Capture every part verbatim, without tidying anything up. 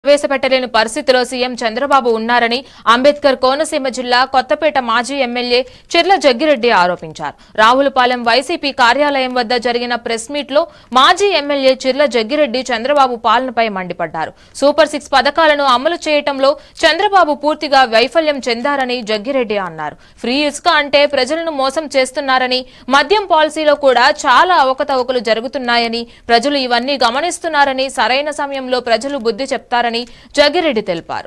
ప్రవేశపెట్టలేని పరిస్థితిలో సీఎం చంద్రబాబు ఉన్నారని అంబేద్కర్ కోనసీమ జిల్లా కొత్తపేట మాజీ ఎమ్మెల్యే చిర్ల జగ్గిరెడ్డి ఆరోపించారు. రావులపాలెం వైసీపీ కార్యాలయం వద్ద జరిగిన ప్రెస్ మీట్ లో మాజీ ఎమ్మెల్యే చిర్ల జగ్గిరెడ్డి చంద్రబాబు పాలనపై మండిపడ్డారు. సూపర్ సిక్స్ పథకాలను అమలు చేయటంలో చంద్రబాబు పూర్తిగా వైఫల్యం చెందారని జగ్గిరెడ్డి అన్నారు. ఫ్రీ ఇసుక అంటే ప్రజలను మోసం చేస్తున్నారని, మద్యం పాలసీలో కూడా చాలా అవకతవకలు జరుగుతున్నాయని, ప్రజలు ఇవన్నీ గమనిస్తున్నారని, సరైన సమయంలో ప్రజలు బుద్ధి చెప్తారని జగ్గిరెడ్డి తెలిపారు.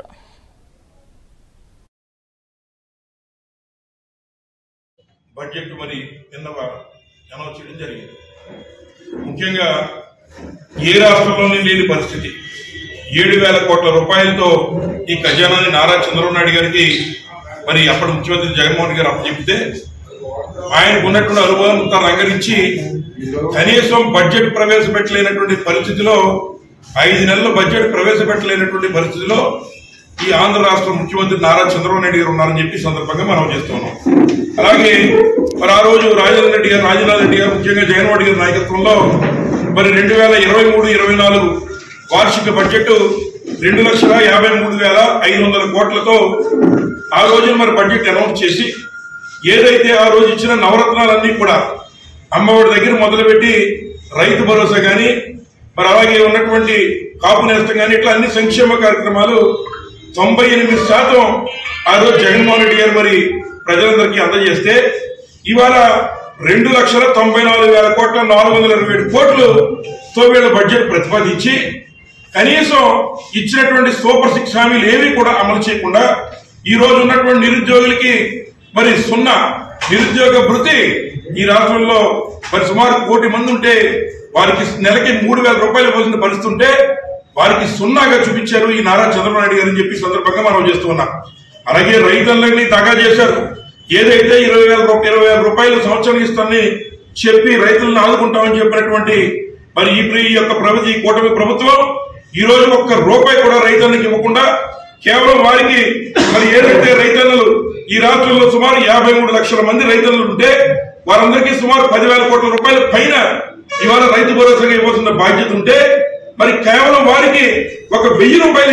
బడ్జెట్ మరి నిన్న అనౌన్స్ చేయడం జరిగింది. ముఖ్యంగా ఏ రాష్ట్రంలోనే లేని పరిస్థితి, ఏడు వేల కోట్ల రూపాయలతో ఈ ఖజానాని నారా చంద్రబాబు నాయుడు గారికి మరి అప్పటి ముఖ్యమంత్రి జగన్మోహన్ రెడ్డి గారు అప్పచెప్తే ఆయనకు ఉన్నటువంటి అనుభవం రంగరించి కనీసం బడ్జెట్ ప్రవేశపెట్టలేనటువంటి పరిస్థితిలో ఐదు నెలల బడ్జెట్ ప్రవేశపెట్టలేనటువంటి పరిస్థితిలో ఈ ఆంధ్ర రాష్ట్ర ముఖ్యమంత్రి నారా చంద్రబాబు నాయుడు గారు ఉన్నారని చెప్పి సందర్భంగా మనం చేస్తున్నాం. అలాగే మరి ఆ రోజు రాజేంద్ర రెడ్డి గారు రాజనాథ్ రెడ్డి గారు ముఖ్యంగా జగన్మోహన్ రెడ్డి గారి నాయకత్వంలో మరి రెండు వేల ఇరవై మూడు ఇరవై నాలుగు వార్షిక బడ్జెట్ రెండు లక్షల యాభై మూడు వేల ఐదు వందల కోట్లతో ఆ రోజు మరి బడ్జెట్ అనౌన్స్ చేసి ఏదైతే ఆ రోజు ఇచ్చిన నవరత్నాలన్నీ కూడా అమ్మఒడి దగ్గర మొదలుపెట్టి రైతు భరోసా కానీ మరి అలాగే ఉన్నటువంటి కాపు నేస్తం కానీ ఇట్లా అన్ని సంక్షేమ కార్యక్రమాలు తొంభై ఎనిమిది శాతం ఆ రోజు జగన్మోహన్ రెడ్డి గారు మరి ప్రజలందరికీ అందజేస్తే ఇవాళ రెండు లక్షల తొంభై నాలుగు వేల కోట్ల నాలుగు వందల ఇరవై ఏడు కోట్లుతో వీళ్ళ బడ్జెట్ ప్రతిపాదించి కనీసం ఇచ్చినటువంటి సూపర్ సిక్స్ హామీలు ఏవి కూడా అమలు చేయకుండా ఈ రోజు ఉన్నటువంటి నిరుద్యోగులకి మరి సున్నా నిరుద్యోగ భృతి ఈ రాష్ట్రంలో మరి సుమారు కోటి మంది ఉంటే వారికి నెలకి మూడు వేల రూపాయలు ఇవ్వాల్సిన పరిస్థితి ఉంటే వారికి సున్నాగా చూపించారు ఈ నారా చంద్రబాబు నాయుడు గారు అని చెప్పి సందర్భంగా మనం చేస్తున్నాం. అలాగే రైతులన్నీ తగా చేశారు. ఏదైతే ఇరవై వేల ఇరవై వేల రూపాయలు సంవత్సరం ఇస్తామని చెప్పి రైతులను ఆదుకుంటామని చెప్పినటువంటి మరి ఈ యొక్క ప్రభుత్వ ఈ కూటమి ప్రభుత్వం ఈ రోజు ఒక్క రూపాయి కూడా రైతులకు ఇవ్వకుండా కేవలం వారికి మరి ఏదైతే రైతన్నలు ఈ రాష్ట్రంలో సుమారు యాభై మూడు లక్షల మంది రైతన్నలు ఉంటే వారందరికీ సుమారు పదివేల కోట్ల రూపాయల పైన ఇవాళ రైతు భరోసాగా ఇవ్వాల్సిన బాధ్యత ఉంటే మరి కేవలం వారికి ఒక వెయ్యి రూపాయలు